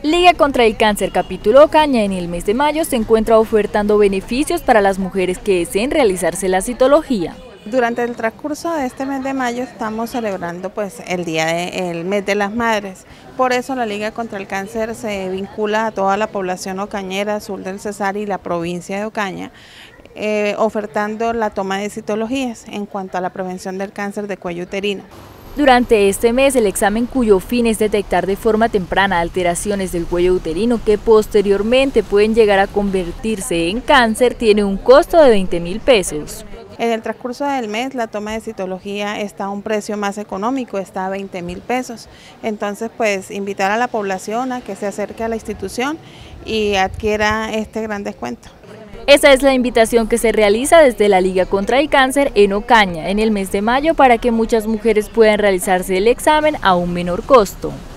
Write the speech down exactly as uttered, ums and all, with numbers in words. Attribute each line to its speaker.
Speaker 1: Liga contra el Cáncer Capítulo Ocaña en el mes de mayo se encuentra ofertando beneficios para las mujeres que deseen realizarse la citología.
Speaker 2: Durante el transcurso de este mes de mayo estamos celebrando pues el día de, el mes de las madres. Por eso la Liga contra el Cáncer se vincula a toda la población ocañera, sur del Cesar y la provincia de Ocaña, eh, ofertando la toma de citologías en cuanto a la prevención del cáncer de cuello uterino.
Speaker 1: Durante este mes, el examen cuyo fin es detectar de forma temprana alteraciones del cuello uterino que posteriormente pueden llegar a convertirse en cáncer tiene un costo de veinte mil pesos.
Speaker 2: En el transcurso del mes la toma de citología está a un precio más económico, está a veinte mil pesos. Entonces pues invitar a la población a que se acerque a la institución y adquiera este gran descuento.
Speaker 1: Esa es la invitación que se realiza desde la Liga contra el Cáncer en Ocaña en el mes de mayo para que muchas mujeres puedan realizarse el examen a un menor costo.